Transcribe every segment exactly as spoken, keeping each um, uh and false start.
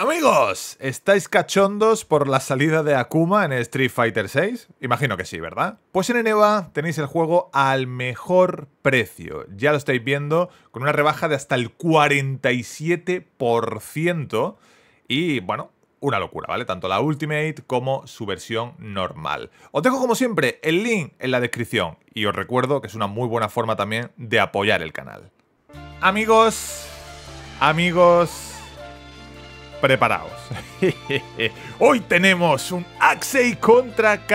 Amigos, ¿estáis cachondos por la salida de Akuma en Street Fighter seis? Imagino que sí, ¿verdad? Pues en Eneba tenéis el juego al mejor precio. Ya lo estáis viendo, con una rebaja de hasta el cuarenta y siete por ciento. Y, bueno, una locura, ¿vale? Tanto la Ultimate como su versión normal. Os dejo, como siempre, el link en la descripción. Y os recuerdo que es una muy buena forma también de apoyar el canal. Amigos, amigos... preparaos. Hoy tenemos un Axei contra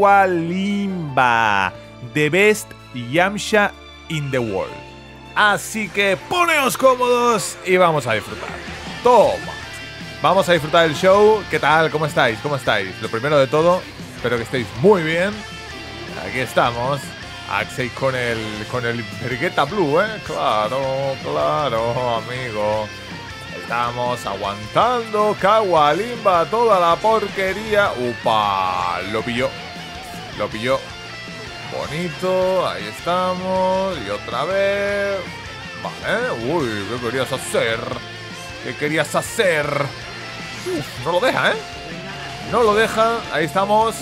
Kawalimba, The Best Yamcha in the World. Así que poneos cómodos y vamos a disfrutar. Toma. Vamos a disfrutar del show. ¿Qué tal? ¿Cómo estáis? ¿Cómo estáis? Lo primero de todo, espero que estéis muy bien. Aquí estamos. Axei con el con el Vegeta Blue, ¿eh? Claro, claro, amigo. Estamos aguantando Kawalimba, toda la porquería. ¡Upa! Lo pilló. Lo pilló. Bonito. Ahí estamos. Y otra vez. Vale. Uy, ¿qué querías hacer? ¿Qué querías hacer? Uf, no lo deja, ¿eh? No lo deja. Ahí estamos.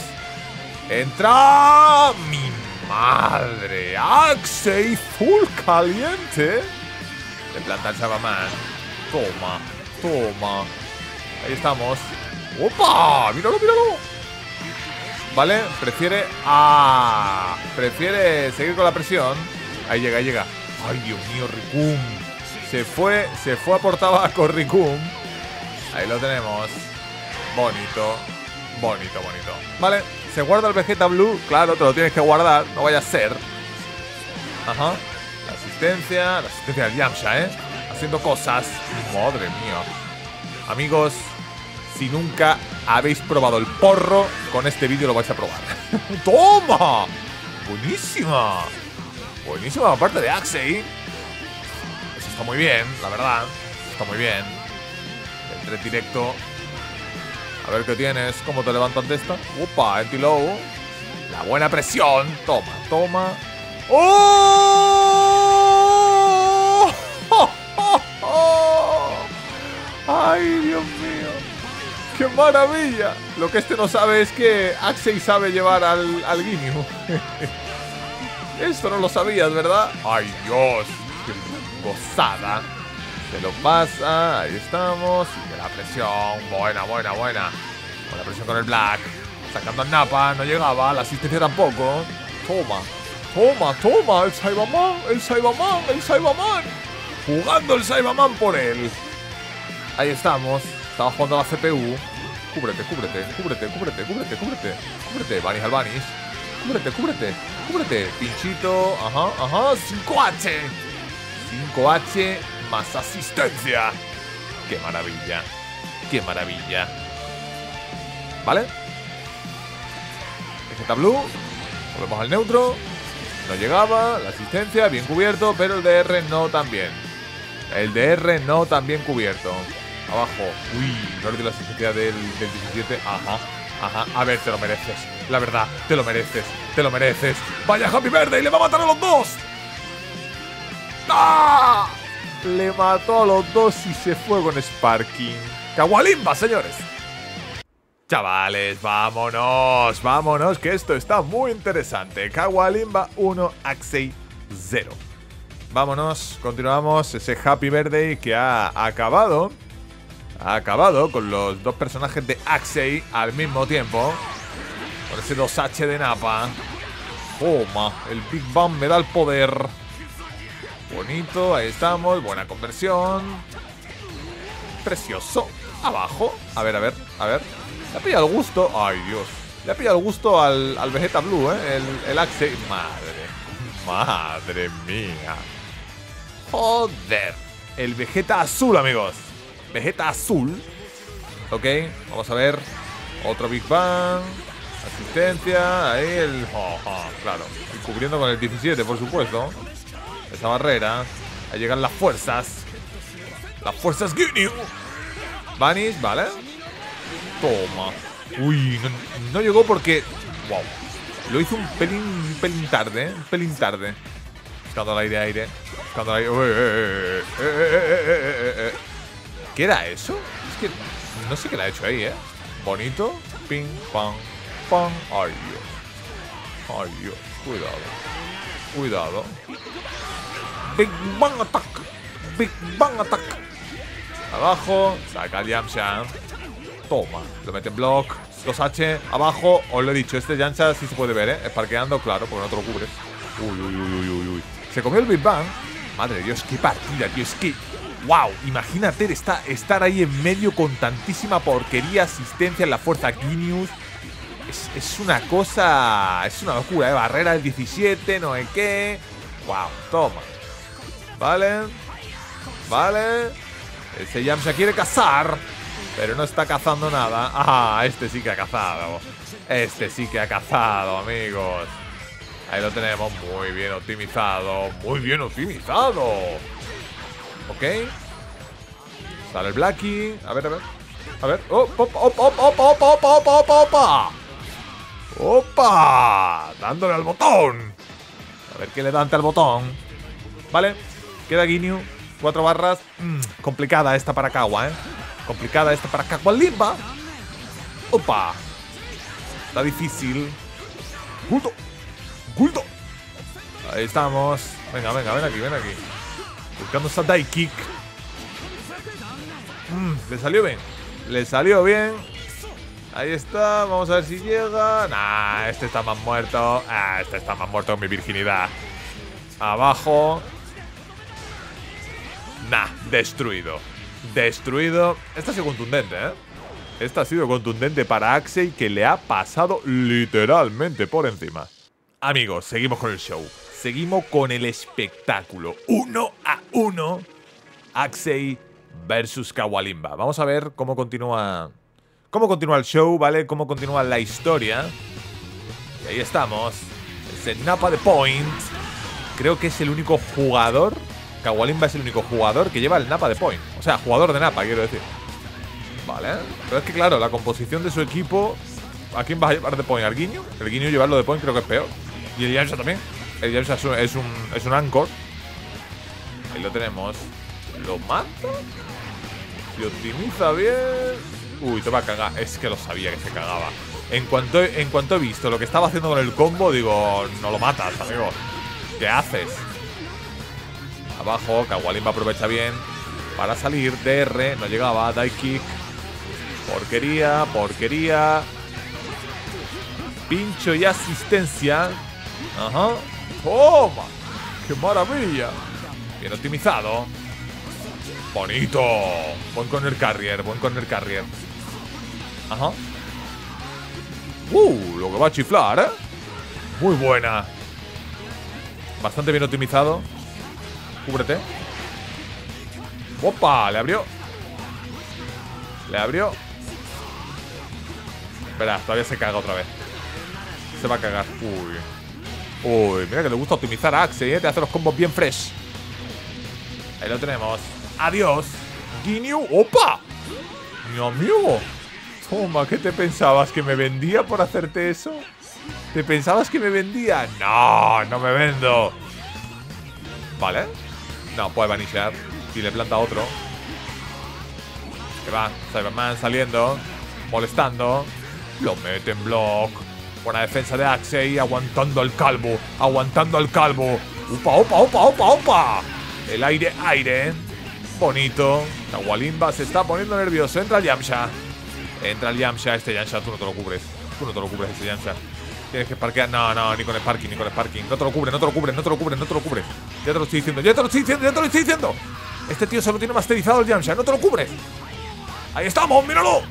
¡Entra! ¡Mi madre! ¡Axei full caliente! Le planta el Sabaman. Toma, toma. Ahí estamos. ¡Opa! ¡Míralo, míralo! Vale, prefiere... ¡Ah! Prefiere seguir con la presión. Ahí llega, ahí llega. ¡Ay, Dios mío, Rikum! Se fue, se fue a por tabaco, Rikum. Ahí lo tenemos. Bonito. Bonito, bonito. Vale, se guarda el Vegeta Blue. Claro, te lo tienes que guardar. No vaya a ser. Ajá. La asistencia. La asistencia del Yamcha, ¿eh? Haciendo cosas. Madre mía. Amigos, si nunca habéis probado el porro, con este vídeo lo vais a probar. ¡Toma! Buenísima. Buenísima parte de Axei. Eso está muy bien, la verdad. Está muy bien. Entré directo. A ver qué tienes. ¿Cómo te levantas de esta? Opa, anti-low. La buena presión. Toma, toma. ¡Oh! ¡Ay, Dios mío! ¡Qué maravilla! Lo que este no sabe es que Axei sabe llevar al, al Ginyu. Esto no lo sabías, ¿verdad? ¡Ay, Dios! ¡Qué gozada! Se lo pasa. Ahí estamos. Sigue la presión. Buena, buena, buena. Buena presión con el Black. Sacando al Nappa. No llegaba. La asistencia tampoco. Toma. Toma, toma. El Saibaman. El Saibaman. El Saibaman. Jugando el Saibaman por él. Ahí estamos. Estaba jugando a la C P U. Cúbrete, cúbrete, cúbrete, cúbrete, cúbrete, cúbrete. Cúbrete, Vanish al Vanish. Cúbrete, cúbrete, cúbrete. Pinchito. Ajá, ajá. cinco H. cinco H más asistencia. Qué maravilla. Qué maravilla. ¿Vale? Vegeta Blue. Volvemos al neutro. No llegaba. La asistencia bien cubierto, pero el D R no tan bien. El D R no tan bien cubierto. Abajo. Uy, no le dio la asistencia del, del diecisiete. Ajá, ajá. A ver, te lo mereces. La verdad, te lo mereces. Te lo mereces. Vaya Happy Verde y le va a matar a los dos. ¡Ah! Le mató a los dos y se fue con Sparking. Kawalimba, señores. Chavales, vámonos. Vámonos, que esto está muy interesante. Kawalimba uno, Axei cero. Vámonos, continuamos ese Happy Birthday que ha acabado. Ha acabado con los dos personajes de Axei al mismo tiempo. Con ese dos H de Nappa. Toma, el Big Bang me da el poder. Bonito, ahí estamos, buena conversión. Precioso. Abajo, a ver, a ver, a ver. Le ha pillado el gusto, ay Dios. Le ha pillado el gusto al, al Vegeta Blue, ¿eh? El, el Axei, madre. Madre mía. Joder. El Vegeta azul, amigos. Vegeta azul. Ok, vamos a ver. Otro Big Bang. Asistencia. Ahí el... Oh, oh, claro. Y cubriendo con el diecisiete, por supuesto. Esa barrera. Ahí llegan las fuerzas. Las fuerzas Ginyu. Vanish, vale. Toma. Uy, no, no llegó porque... Wow. Lo hizo un pelín, un pelín tarde, ¿eh? Un pelín tarde. Buscando el aire, aire. Buscando el aire. Eh, eh, eh, eh, eh, eh, eh. ¿Qué era eso? Es que No sé qué le ha hecho ahí, ¿eh? Bonito. Ping, pam, pam. Ay, Dios. Ay, Dios. Cuidado. Cuidado. Big Bang Attack. Big Bang Attack. Abajo. Saca el Yamcha. Toma. Lo mete en block. dos H. Abajo. Os lo he dicho. Este Yamcha sí se puede ver, ¿eh? Esparqueando, claro, porque no te lo cubres. Uy, uy, uy, uy, uy. Se comió el Big Bang. Madre de Dios, qué partida, tío. Es que... wow, imagínate estar, estar ahí en medio con tantísima porquería, asistencia en la fuerza Genius. Es, es una cosa... es una locura, ¿eh? Barrera del diecisiete, no sé qué. Wow, toma. Vale. Vale. Ese Yamcha quiere cazar, pero no está cazando nada. Ah, este sí que ha cazado. Este sí que ha cazado, amigos. Ahí lo tenemos, muy bien optimizado. Muy bien optimizado. Ok. Sale el Blackie. A ver, a ver. A ver. ¡Opa, opa, opa, opa, opa, opa, opa, opa! ¡Opa! Dándole al botón. A ver qué le da ante al botón. Vale. Queda Ginyu. Cuatro barras. Mm, complicada esta para Kawa, ¿eh? Complicada esta para Kawa Limba. ¡Opa! Está difícil. ¡Guldo! ¡Guldo! Ahí estamos. Venga, venga, ven aquí, ven aquí. Buscando esa die kick. Mm, le salió bien. Le salió bien. Ahí está. Vamos a ver si llega. Nah, este está más muerto. Ah, este está más muerto con mi virginidad. Abajo. Nah, destruido. Destruido. Esta ha sido contundente, ¿eh? Esta ha sido contundente para Axei, que le ha pasado literalmente por encima. Amigos, seguimos con el show. Seguimos con el espectáculo. Uno a uno. Axei versus Kawa Limba. Vamos a ver cómo continúa. Cómo continúa el show, ¿vale? Cómo continúa la historia. Y ahí estamos. Ese Nappa de Point. Creo que es el único jugador. Kawa Limba es el único jugador que lleva el Nappa de Point. O sea, jugador de Nappa, quiero decir. Vale. Pero es que claro, la composición de su equipo. ¿A quién vas a llevar de Point? ¿Al Ginyu? El Ginyu llevarlo de Point creo que es peor. Y el Yamcha también. El Yamcha es un, es un, es un Anchor. Ahí lo tenemos. Lo mata. Se optimiza bien. Uy, te va a cagar. Es que lo sabía que se cagaba. En cuanto, en cuanto he visto lo que estaba haciendo con el combo, digo, no lo matas, amigo. ¿Qué haces? Abajo, Kawa Limba aprovecha bien para salir. D R, no llegaba. Die kick. Porquería, porquería. Pincho y asistencia. Ajá. ¡Toma! ¡Qué maravilla! Bien optimizado. Bonito. Buen corner carrier, buen corner carrier. Ajá. Uh, lo que va a chiflar, ¿eh? Muy buena. Bastante bien optimizado. Cúbrete. ¡Opa! Le abrió. Le abrió. Espera, todavía se caga otra vez. Se va a cagar. Uy. Uy, mira que le gusta optimizar a Axei, ¿eh? Te hace los combos bien fresh. Ahí lo tenemos. Adiós. Ginyu. ¡Opa! Mi amigo. Toma, ¿qué te pensabas? ¿Que me vendía por hacerte eso? ¿Te pensabas que me vendía? No, no me vendo. Vale. No, puede vanishar. Y le planta otro. Que va. Cyberman saliendo. Molestando. Lo mete en block. Buena defensa de Axei. Aguantando al calvo. Aguantando al calvo. Upa, opa, opa, opa, opa. El aire, aire. Bonito. Kawa Limba se está poniendo nervioso. Entra el Yamcha. Entra el Yamcha. Este Yamcha tú no te lo cubres. Tú no te lo cubres, este Yamcha. Tienes que parquear. No, no, ni con Sparking, ni con Sparking. No te lo cubre, no te lo cubre, no te lo cubre, no te lo cubre. Ya te lo estoy diciendo, ya te lo estoy diciendo, ya te lo estoy diciendo. Este tío solo tiene masterizado el Yamcha. No te lo cubres. Ahí estamos, míralo.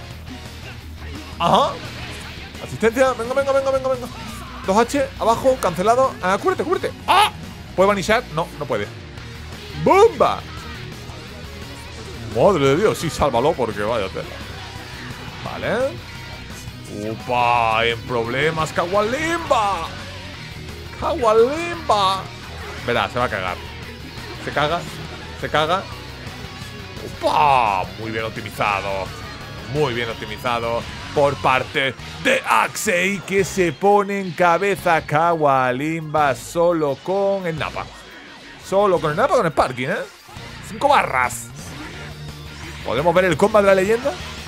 Ajá. Asistencia. Venga, venga, venga, venga, venga. dos H, abajo, cancelado. Ah, cúbrete, cúbrete. ¡Ah! ¿Puede vanishar? No, no puede. ¡Bomba! Madre de Dios, sí, sálvalo porque vaya tela. Vale. ¡Upa! En problemas, Kawa Limba. Kawa Limba. Verá, se va a cagar. Se caga. Se caga. ¡Upa! Muy bien optimizado. Muy bien optimizado por parte de Axei, que se pone en cabeza Kawa Limba solo con el Nappa. Solo con el Nappa, con el Sparking, ¿eh? Cinco barras. ¿Podemos ver el combat de la leyenda?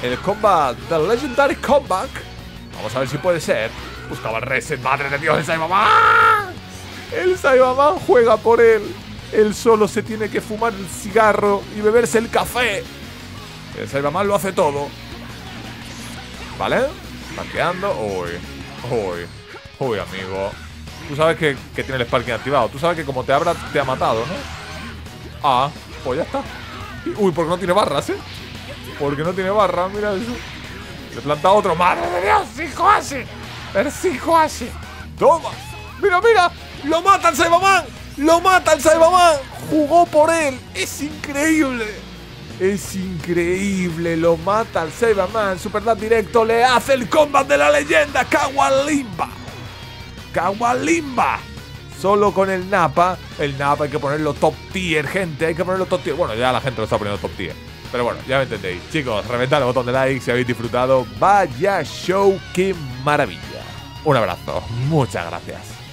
el combat, The Legendary Comeback. Vamos a ver si puede ser. Buscaba el reset, madre de Dios, el Saibaman. El Saibaman juega por él. Él solo se tiene que fumar el cigarro y beberse el café. El Saibaman lo hace todo. ¿Vale? Parqueando. Uy, uy, uy, amigo. Tú sabes que, que tiene el sparking activado. Tú sabes que como te abra, te ha matado, ¿no? Ah, pues ya está. Uy, porque no tiene barras, ¿eh? Porque no tiene barras, mira eso. Le planta otro. ¡Madre de Dios! ¡Hijo así! ¡Es hijo así! ¡Toma! ¡Mira, mira! ¡Lo mata el Saibaman! ¡Lo mata el Saibaman! ¡Jugó por él! ¡Es increíble! ¡Es increíble! Lo mata el Saibaman. Superdad directo le hace el combat de la leyenda. ¡Kawalimba! ¡Kawalimba! Solo con el Nappa. El Nappa hay que ponerlo top tier, gente. Hay que ponerlo top tier. Bueno, ya la gente lo está poniendo top tier. Pero bueno, ya me entendéis. Chicos, reventad el botón de like si habéis disfrutado. Vaya show, qué maravilla. Un abrazo. Muchas gracias.